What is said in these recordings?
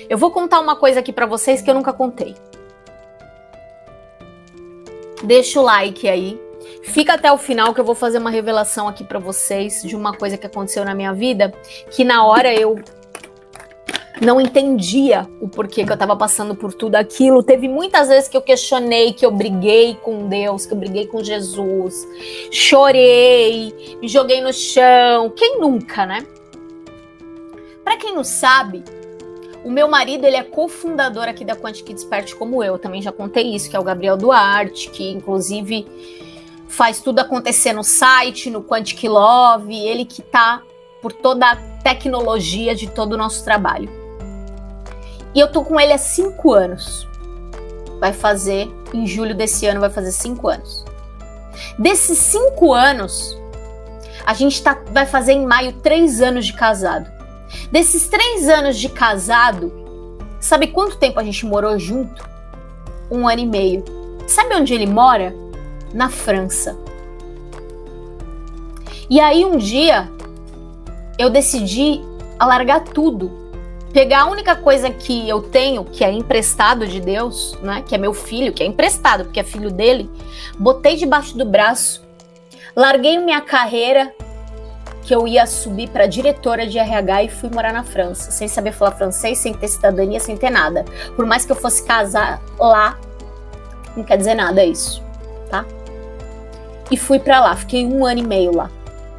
Eu vou contar uma coisa aqui pra vocês que eu nunca contei. Deixa o like aí. Fica até o final que eu vou fazer uma revelação aqui pra vocês de uma coisa que aconteceu na minha vida, que na hora eu não entendia o porquê que eu tava passando por tudo aquilo. Teve muitas vezes que eu questionei, que eu briguei com Deus, que eu briguei com Jesus, chorei, me joguei no chão. Quem nunca, né? Pra quem não sabe, o meu marido, ele é cofundador aqui da Quantic Expert como eu também já contei isso, que é o Gabriel Duarte, que inclusive faz tudo acontecer no site, no Quantic Love, ele que tá por toda a tecnologia de todo o nosso trabalho. E eu tô com ele há 5 anos. Vai fazer, em julho desse ano, vai fazer 5 anos. Desses 5 anos, a gente vai fazer em maio 3 anos de casado. Desses 3 anos de casado, sabe quanto tempo a gente morou junto? 1 ano e meio. Sabe onde ele mora? Na França. E aí um dia, eu decidi largar tudo. Pegar a única coisa que eu tenho, que é emprestado de Deus, né? Que é meu filho, que é emprestado, porque é filho dele. Botei debaixo do braço. Larguei minha carreira, que eu ia subir para diretora de RH e fui morar na França. Sem saber falar francês, sem ter cidadania, sem ter nada. Por mais que eu fosse casar lá, não quer dizer nada isso, tá? E fui para lá, fiquei 1 ano e meio lá.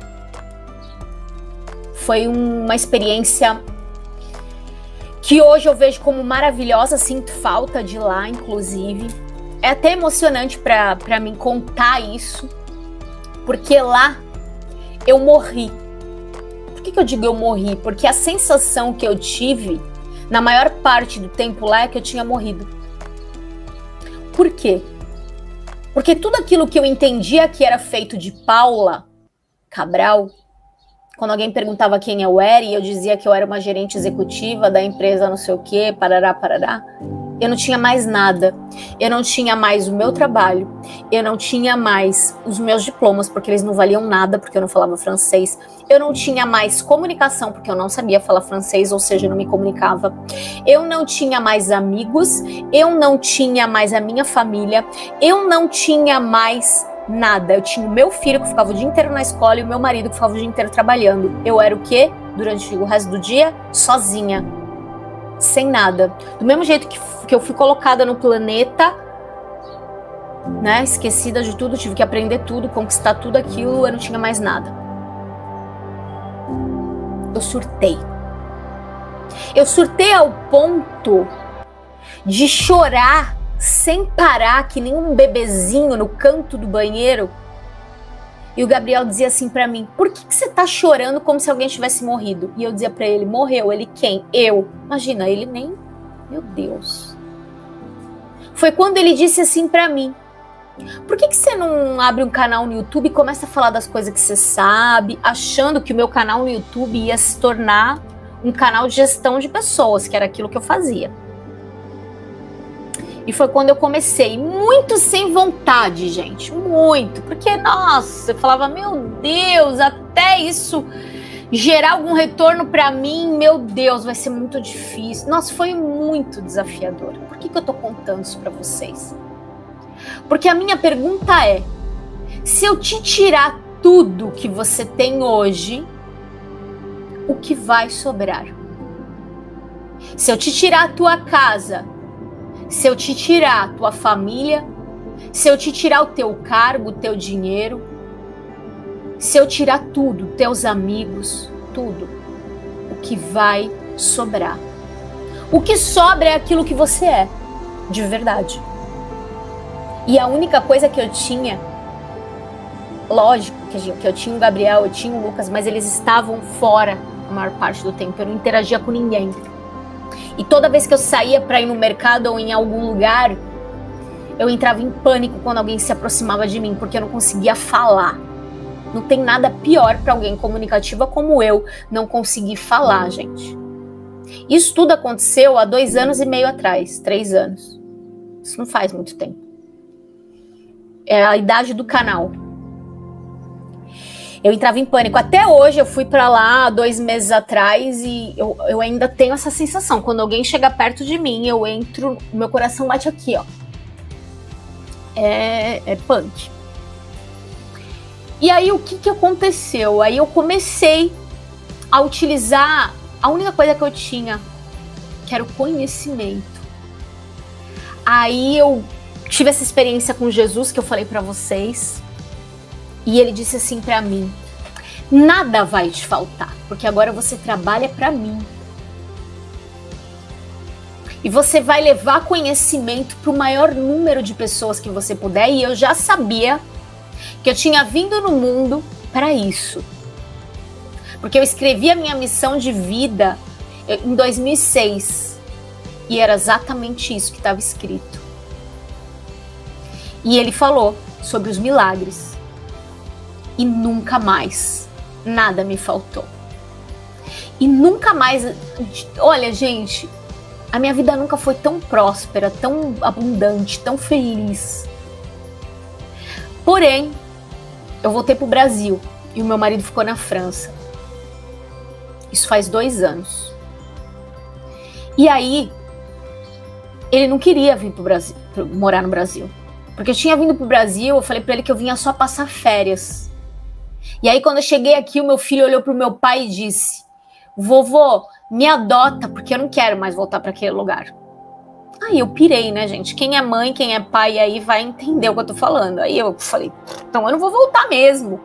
Foi uma experiência que hoje eu vejo como maravilhosa, sinto falta de lá, inclusive. É até emocionante para mim contar isso, porque lá eu morri. Por que eu digo eu morri? Porque a sensação que eu tive, na maior parte do tempo lá, é que eu tinha morrido. Por quê? Porque tudo aquilo que eu entendia que era feito de Paula Cabral, quando alguém perguntava quem eu era e eu dizia que eu era uma gerente executiva da empresa não sei o quê, parará, parará, eu não tinha mais nada. Eu não tinha mais o meu trabalho, eu não tinha mais os meus diplomas, porque eles não valiam nada, porque eu não falava francês. Eu não tinha mais comunicação, porque eu não sabia falar francês, ou seja, eu não me comunicava. Eu não tinha mais amigos, eu não tinha mais a minha família, eu não tinha mais nada. Eu tinha o meu filho que ficava o dia inteiro na escola e o meu marido que ficava o dia inteiro trabalhando. Eu era o quê? Durante o resto do dia? Sozinha. Sem nada. Do mesmo jeito que eu fui colocada no planeta, né? Esquecida de tudo, tive que aprender tudo, conquistar tudo aquilo, eu não tinha mais nada. Eu surtei. Eu surtei ao ponto de chorar sem parar, que nem um bebezinho no canto do banheiro. E o Gabriel dizia assim pra mim: por que você tá chorando como se alguém tivesse morrido? E eu dizia pra ele: morreu. Ele: quem? Eu. Imagina, ele nem... Meu Deus. Foi quando ele disse assim pra mim: por que você não abre um canal no YouTube e começa a falar das coisas que você sabe, achando que o meu canal no YouTube ia se tornar um canal de gestão de pessoas, que era aquilo que eu fazia. E foi quando eu comecei, muito sem vontade, gente, muito, porque, nossa, eu falava, meu Deus, até isso gerar algum retorno pra mim, meu Deus, vai ser muito difícil. Nossa, foi muito desafiador. Por que eu tô contando isso pra vocês? Porque a minha pergunta é, se eu te tirar tudo que você tem hoje, o que vai sobrar? Se eu te tirar a tua casa, se eu te tirar a tua família, se eu te tirar o teu cargo, o teu dinheiro, se eu tirar tudo, teus amigos, tudo, o que vai sobrar? O que sobra é aquilo que você é, de verdade. E a única coisa que eu tinha, lógico que eu tinha o Gabriel, eu tinha o Lucas, mas eles estavam fora a maior parte do tempo, eu não interagia com ninguém. E toda vez que eu saía para ir no mercado ou em algum lugar, eu entrava em pânico quando alguém se aproximava de mim, porque eu não conseguia falar. Não tem nada pior para alguém comunicativa como eu não conseguir falar, gente. Isso tudo aconteceu há 2 anos e meio atrás, 3 anos. Isso não faz muito tempo. É a idade do canal. Eu entrava em pânico. Até hoje, eu fui pra lá 2 meses atrás e eu ainda tenho essa sensação. Quando alguém chega perto de mim, eu entro, meu coração bate aqui, ó. É punk. E aí, o que aconteceu? Aí eu comecei a utilizar a única coisa que eu tinha, que era o conhecimento. Aí eu tive essa experiência com Jesus que eu falei pra vocês. E ele disse assim pra mim: nada vai te faltar, porque agora você trabalha pra mim. E você vai levar conhecimento pro maior número de pessoas que você puder. E eu já sabia que eu tinha vindo no mundo para isso. Porque eu escrevi a minha missão de vida em 2006. E era exatamente isso que estava escrito. E ele falou sobre os milagres. E nunca mais nada me faltou. E nunca mais... Olha, gente, a minha vida nunca foi tão próspera, tão abundante, tão feliz. Porém, eu voltei pro Brasil e o meu marido ficou na França. Isso faz 2 anos. E aí, ele não queria vir pro Brasil, morar no Brasil. Porque eu tinha vindo pro Brasil, eu falei pra ele que eu vinha só passar férias. E aí, quando eu cheguei aqui, o meu filho olhou pro meu pai e disse: vovô, me adota, porque eu não quero mais voltar para aquele lugar. Aí eu pirei, né, gente? Quem é mãe, quem é pai aí vai entender o que eu tô falando. Aí eu falei, então eu não vou voltar mesmo.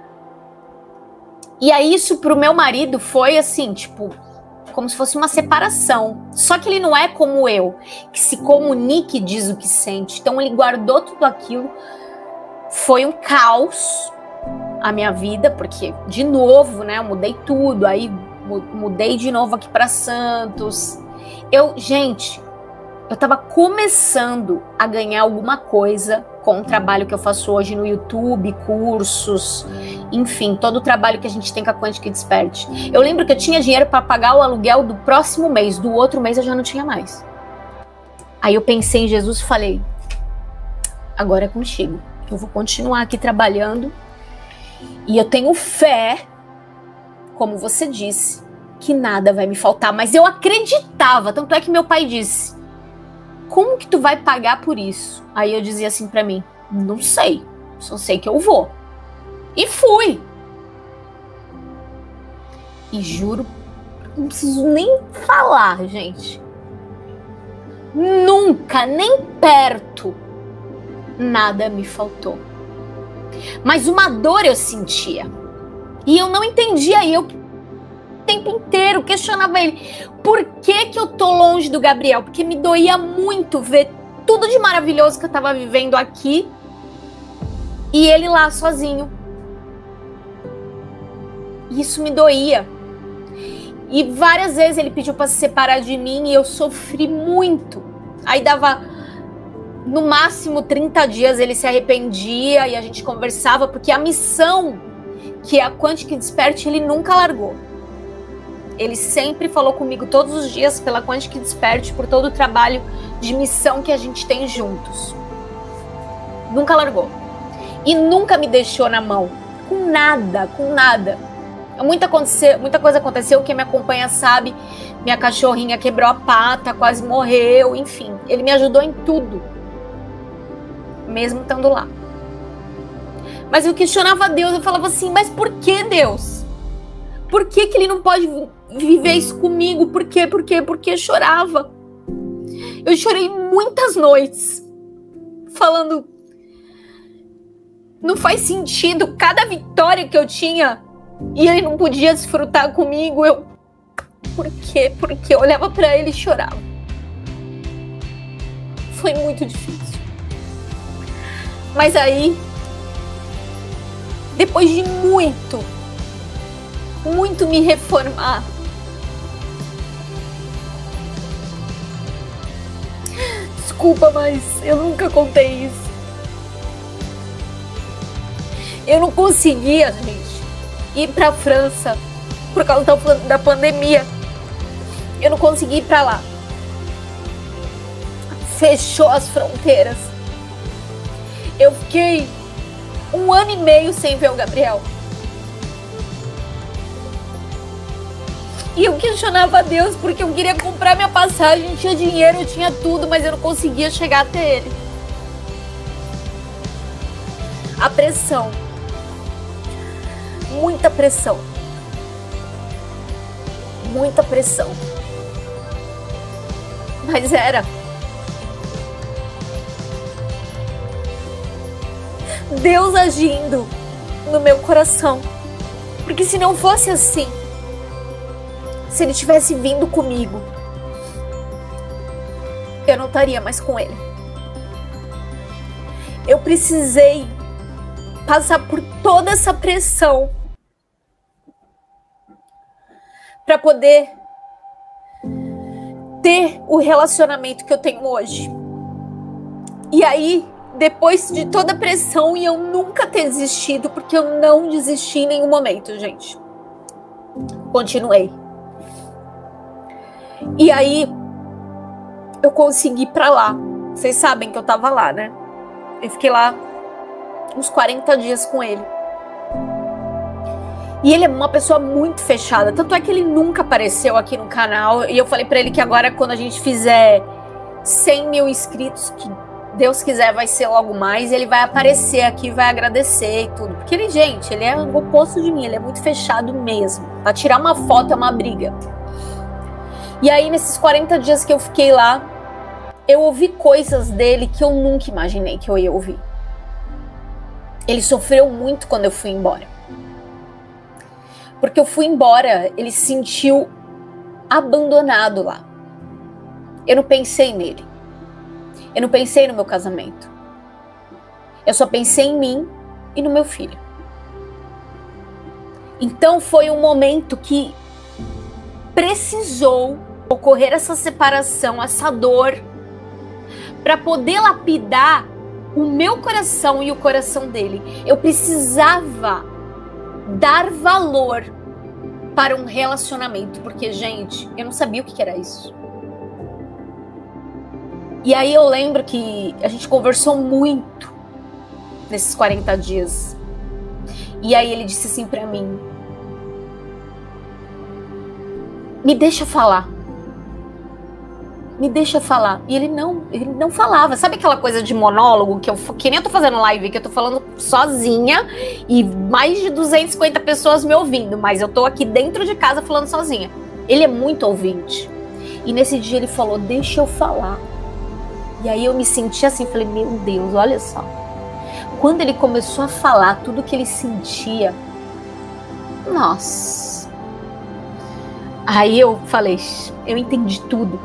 E aí isso pro meu marido foi assim, tipo, como se fosse uma separação. Só que ele não é como eu, que se comunica e diz o que sente. Então ele guardou tudo aquilo. Foi um caos a minha vida, porque, de novo, né, eu mudei tudo. Aí mudei de novo aqui para Santos. Gente, eu tava começando a ganhar alguma coisa com o trabalho que eu faço hoje no YouTube, cursos, enfim, todo o trabalho que a gente tem com a Quantic Expert. Eu lembro que eu tinha dinheiro para pagar o aluguel do próximo mês, do outro mês eu já não tinha mais. Aí eu pensei em Jesus e falei: agora é contigo. Eu vou continuar aqui trabalhando e eu tenho fé, como você disse, que nada vai me faltar. Mas eu acreditava, tanto é que meu pai disse: como que tu vai pagar por isso? Aí eu dizia assim pra mim: não sei, só sei que eu vou. E fui. E juro, não preciso nem falar, gente. Nunca, nem perto, nada me faltou. Mas uma dor eu sentia. E eu não entendia, e eu o tempo inteiro questionava ele: por que eu tô longe do Gabriel? Porque me doía muito ver tudo de maravilhoso que eu tava vivendo aqui e ele lá sozinho. Isso me doía. E várias vezes ele pediu para se separar de mim e eu sofri muito. Aí dava no máximo 30 dias, ele se arrependia e a gente conversava, porque a missão que é a Quantic Expert, ele nunca largou. Ele sempre falou comigo todos os dias pela Quantic Expert, por todo o trabalho de missão que a gente tem juntos. Nunca largou. E nunca me deixou na mão. Com nada, com nada. Muita coisa aconteceu, quem me acompanha sabe. Minha cachorrinha quebrou a pata, quase morreu, enfim. Ele me ajudou em tudo. Mesmo estando lá. Mas eu questionava Deus, eu falava assim: mas por que, Deus? Por que ele não pode viver isso comigo? Por quê? Porque eu chorava. Eu chorei muitas noites, falando: não faz sentido, cada vitória que eu tinha e ele não podia desfrutar comigo. Por quê? Porque eu olhava pra ele e chorava. Foi muito difícil. Mas aí, depois de muito me reformar, desculpa, mas eu nunca contei isso. Eu não conseguia, gente, ir pra França por causa da pandemia. Eu não consegui ir pra lá. Fechou as fronteiras. Eu fiquei 1 ano e meio sem ver o Gabriel. E eu questionava a Deus porque eu queria comprar minha passagem, tinha dinheiro, eu tinha tudo, mas eu não conseguia chegar até ele. A pressão. Muita pressão. Muita pressão. Mas era. Deus agindo no meu coração. Porque se não fosse assim, se ele tivesse vindo comigo, eu não estaria mais com ele. Eu precisei passar por toda essa pressão para poder ter o relacionamento que eu tenho hoje. E aí, depois de toda a pressão, e eu nunca ter desistido, porque eu não desisti em nenhum momento, gente. Continuei. E aí, eu consegui ir pra lá. Vocês sabem que eu tava lá, né? Eu fiquei lá uns 40 dias com ele. E ele é uma pessoa muito fechada. Tanto é que ele nunca apareceu aqui no canal. E eu falei pra ele que agora, quando a gente fizer 100 mil inscritos, que Deus quiser vai ser logo mais, ele vai aparecer aqui, vai agradecer e tudo. Porque ele, gente, ele é o oposto de mim. Ele é muito fechado mesmo. Pra tirar uma foto é uma briga. E aí, nesses 40 dias que eu fiquei lá, eu ouvi coisas dele que eu nunca imaginei que eu ia ouvir. Ele sofreu muito quando eu fui embora. Porque eu fui embora, ele se sentiu abandonado lá. Eu não pensei nele. Eu não pensei no meu casamento. Eu só pensei em mim e no meu filho. Então foi um momento que precisou ocorrer essa separação, essa dor, para poder lapidar o meu coração e o coração dele. Eu precisava dar valor para um relacionamento, porque, gente, eu não sabia o que era isso. E aí eu lembro que a gente conversou muito nesses 40 dias. E aí ele disse assim pra mim: me deixa falar. Me deixa falar. E ele não falava. Sabe aquela coisa de monólogo que nem eu tô fazendo live, que eu tô falando sozinha e mais de 250 pessoas me ouvindo, mas eu tô aqui dentro de casa falando sozinha. Ele é muito ouvinte. E nesse dia ele falou: deixa eu falar. E aí eu me senti assim, falei: meu Deus, olha só. Quando ele começou a falar tudo que ele sentia, nossa. Aí eu falei: eu entendi tudo.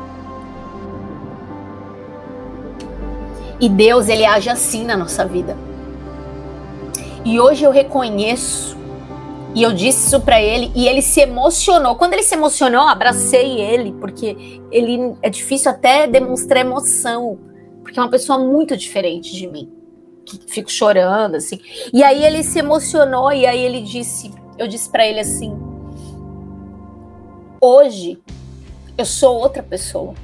E Deus, ele age assim na nossa vida. E hoje eu reconheço, e eu disse isso pra ele, e ele se emocionou. Quando ele se emocionou, eu abracei ele, porque ele é difícil até demonstrar emoção, porque é uma pessoa muito diferente de mim, que fico chorando, assim. E aí ele se emocionou, e aí ele disse, eu disse pra ele assim: hoje eu sou outra pessoa.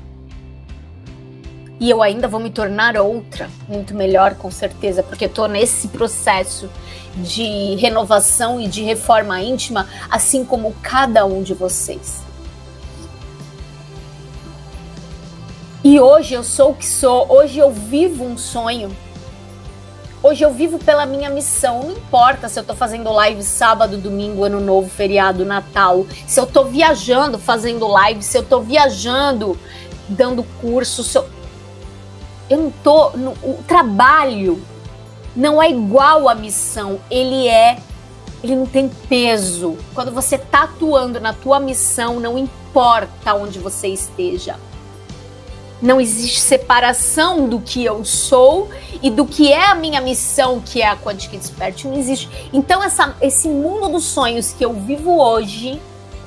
E eu ainda vou me tornar outra, muito melhor, com certeza, porque eu tô nesse processo de renovação e de reforma íntima, assim como cada um de vocês. E hoje eu sou o que sou, hoje eu vivo um sonho. Hoje eu vivo pela minha missão, não importa se eu tô fazendo live sábado, domingo, ano novo, feriado, Natal, se eu tô viajando fazendo live, se eu tô viajando dando curso, se eu não tô, o trabalho não é igual à missão, ele não tem peso. Quando você tá atuando na tua missão, não importa onde você esteja. Não existe separação do que eu sou e do que é a minha missão, que é a Quantic Expert. Não existe. Então esse mundo dos sonhos que eu vivo hoje,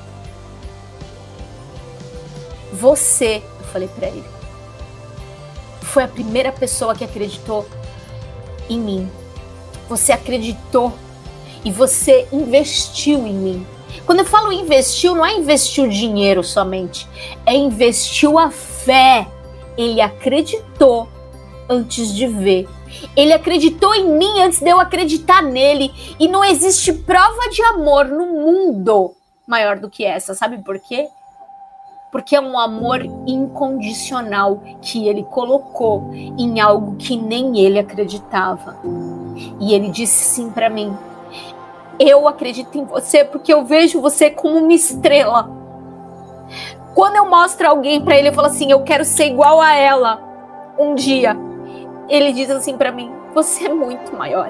você, eu falei pra ele, foi a primeira pessoa que acreditou em mim. Você acreditou e você investiu em mim. Quando eu falo investiu, não é investiu dinheiro somente, é investiu a fé. Ele acreditou antes de ver. Ele acreditou em mim antes de eu acreditar nele. E não existe prova de amor no mundo maior do que essa. Sabe por quê? Porque é um amor incondicional que ele colocou em algo que nem ele acreditava. E ele disse sim para mim: eu acredito em você porque eu vejo você como uma estrela. Quando eu mostro alguém para ele, eu falo assim: eu quero ser igual a ela um dia. Ele diz assim para mim: você é muito maior.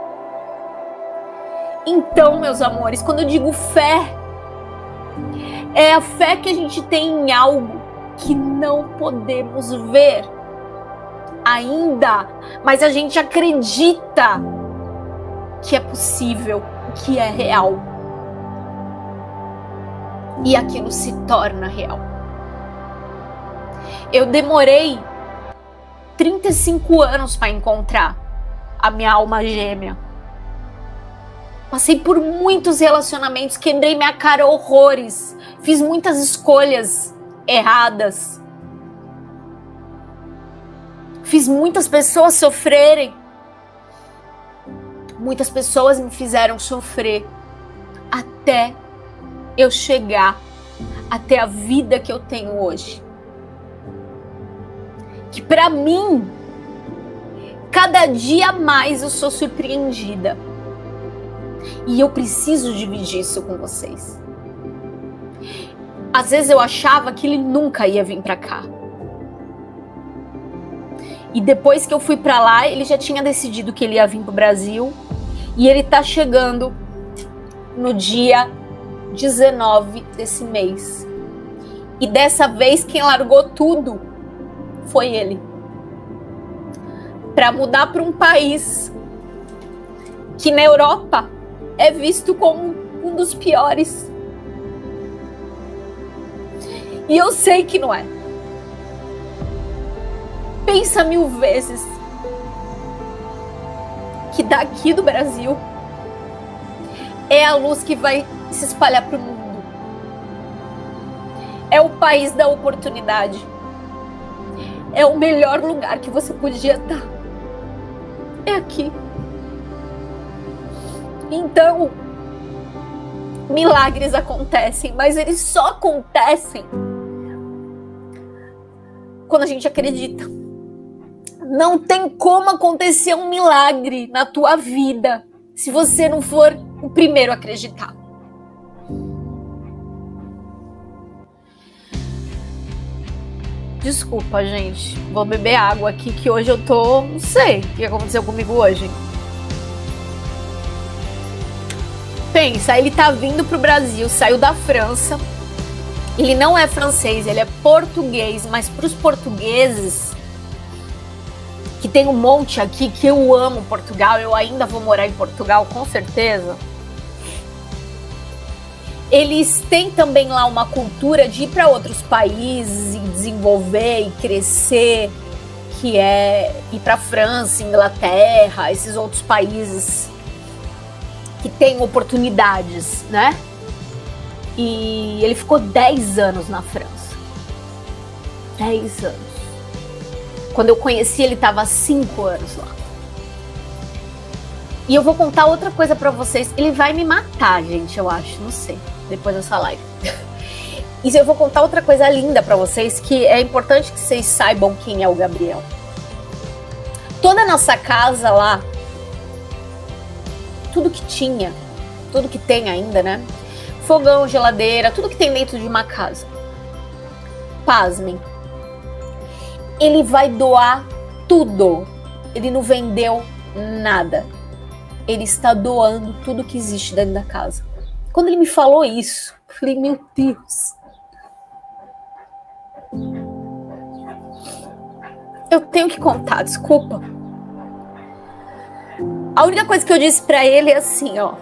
Então, meus amores, quando eu digo fé, é a fé que a gente tem em algo que não podemos ver ainda, mas a gente acredita que é possível, que é real. E aquilo se torna real. Eu demorei 35 anos para encontrar a minha alma gêmea. Passei por muitos relacionamentos, quebrei minha cara horrores, fiz muitas escolhas erradas. Fiz muitas pessoas sofrerem. Muitas pessoas me fizeram sofrer até eu chegar até a vida que eu tenho hoje. Que para mim, cada dia mais eu sou surpreendida. E eu preciso dividir isso com vocês. Às vezes eu achava que ele nunca ia vir para cá. E depois que eu fui para lá, ele já tinha decidido que ele ia vir pro Brasil. E ele tá chegando no dia 19 desse mês. E dessa vez quem largou tudo foi ele. Para mudar para um país que na Europa é visto como um dos piores. E eu sei que não é. Pensa 1000 vezes que daqui do Brasil é a luz que vai se espalhar para o mundo. É o país da oportunidade. É o melhor lugar que você podia estar. É aqui. Então, milagres acontecem, mas eles só acontecem quando a gente acredita. Não tem como acontecer um milagre na tua vida se você não for o primeiro a acreditar. Desculpa, gente. Vou beber água aqui que hoje eu tô... Não sei o que aconteceu comigo hoje. Pensa, ele tá vindo pro Brasil, saiu da França. Ele não é francês, ele é português. Mas pros portugueses, que tem um monte aqui, que eu amo Portugal, eu ainda vou morar em Portugal, com certeza. Eles têm também lá uma cultura de ir para outros países e desenvolver e crescer, que é ir para França, Inglaterra, esses outros países que têm oportunidades, né? E ele ficou 10 anos na França. 10 anos. Quando eu conheci, ele estava 5 anos lá. E eu vou contar outra coisa pra vocês. Ele vai me matar, gente, eu acho. Não sei. Depois dessa live. E eu vou contar outra coisa linda pra vocês, que é importante que vocês saibam quem é o Gabriel. Toda a nossa casa lá, tudo que tinha, tudo que tem ainda, né? Fogão, geladeira, tudo que tem dentro de uma casa. Pasmem. Ele vai doar tudo. Ele não vendeu nada. Ele está doando tudo que existe dentro da casa. Quando ele me falou isso, eu falei, meu Deus. Eu tenho que contar, desculpa. A única coisa que eu disse pra ele é assim, ó.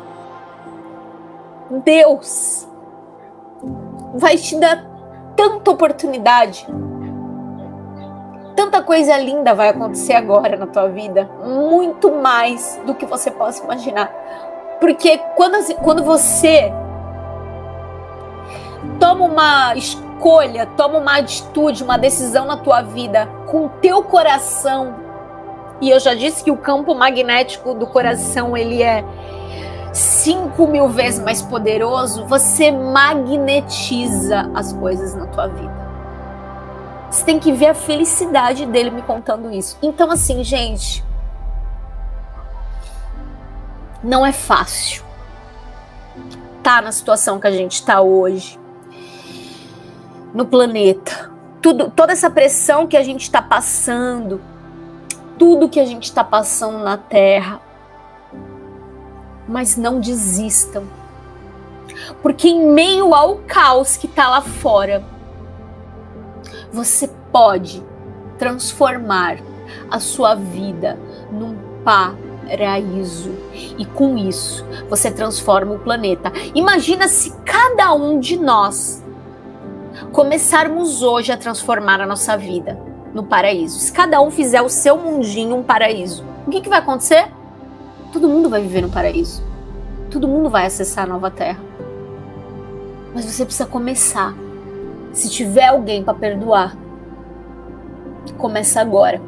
Deus vai te dar tanta oportunidade. Tanta coisa linda vai acontecer agora na tua vida. Muito mais do que você possa imaginar. Porque quando você toma uma escolha, toma uma atitude, uma decisão na tua vida com o teu coração, e eu já disse que o campo magnético do coração, ele é 5.000 vezes mais poderoso, você magnetiza as coisas na tua vida. Você tem que ver a felicidade dele me contando isso. Então, assim, gente, não é fácil tá na situação que a gente tá hoje, no planeta. Toda essa pressão que a gente tá passando, tudo que a gente tá passando na Terra. Mas não desistam. Porque em meio ao caos que tá lá fora, você pode transformar a sua vida num paraíso. E com isso, você transforma o planeta. Imagina se cada um de nós começarmos hoje a transformar a nossa vida no paraíso. Se cada um fizer o seu mundinho um paraíso, o que vai acontecer? Todo mundo vai viver no paraíso. Todo mundo vai acessar a nova terra. Mas você precisa começar. Se tiver alguém para perdoar, começa agora.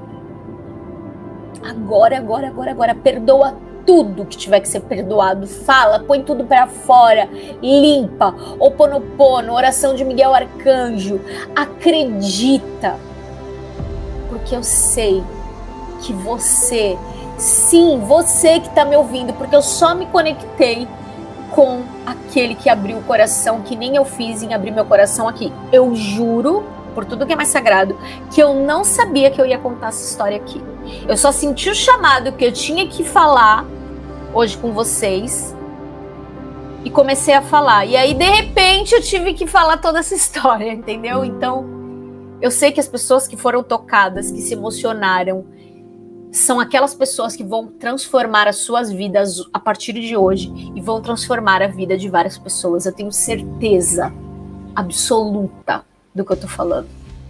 Agora. Perdoa tudo que tiver que ser perdoado. Fala, põe tudo para fora. Limpa. Ho'oponopono, oração de Miguel Arcanjo. Acredita. Porque eu sei que você, sim, você que está me ouvindo, porque eu só me conectei com aquele que abriu o coração, que nem eu fiz em abrir meu coração aqui. Eu juro, por tudo que é mais sagrado, que eu não sabia que eu ia contar essa história aqui. Eu só senti o chamado que eu tinha que falar hoje com vocês e comecei a falar. E aí, de repente, eu tive que falar toda essa história, entendeu? Então, eu sei que as pessoas que foram tocadas, que se emocionaram, são aquelas pessoas que vão transformar as suas vidas a partir de hoje e vão transformar a vida de várias pessoas. Eu tenho certeza absoluta do que eu tô falando.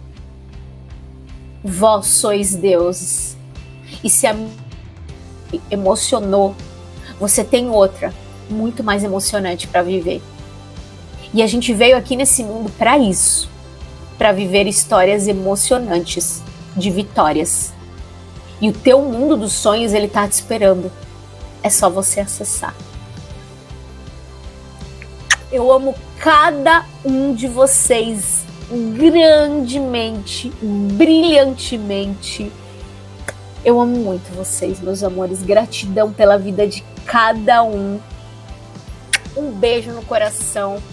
Vós sois deuses. E se a me emocionou, você tem outra muito mais emocionante para viver. E a gente veio aqui nesse mundo para isso, para viver histórias emocionantes de vitórias. E o teu mundo dos sonhos, ele tá te esperando. É só você acessar. Eu amo cada um de vocês grandemente, brilhantemente. Eu amo muito vocês, meus amores. Gratidão pela vida de cada um. Um beijo no coração.